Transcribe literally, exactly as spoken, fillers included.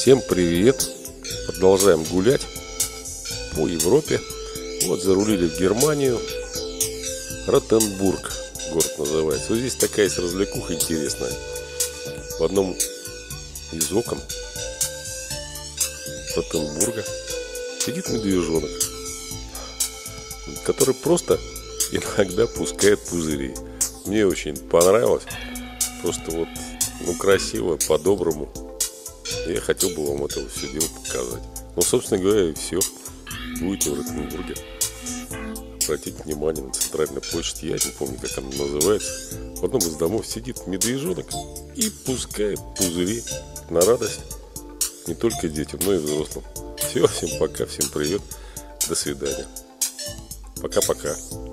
Всем привет! Продолжаем гулять по Европе. Вот зарулили в Германию. Ротенбург город называется. Вот здесь такая есть развлекуха интересная. В одном из окон Ротенбурга сидит медвежонок, который просто иногда пускает пузыри. Мне очень понравилось. Просто вот, ну, красиво, по-доброму. Я хотел бы вам это все дело показать. Ну, собственно говоря, и все. Будете в Ротенбурге, обратите внимание на центральную площадь. Я не помню, как она называется. В одном из домов сидит медвежонок и пускает пузыри на радость не только детям, но и взрослым. Все, всем пока, всем привет. До свидания. Пока-пока.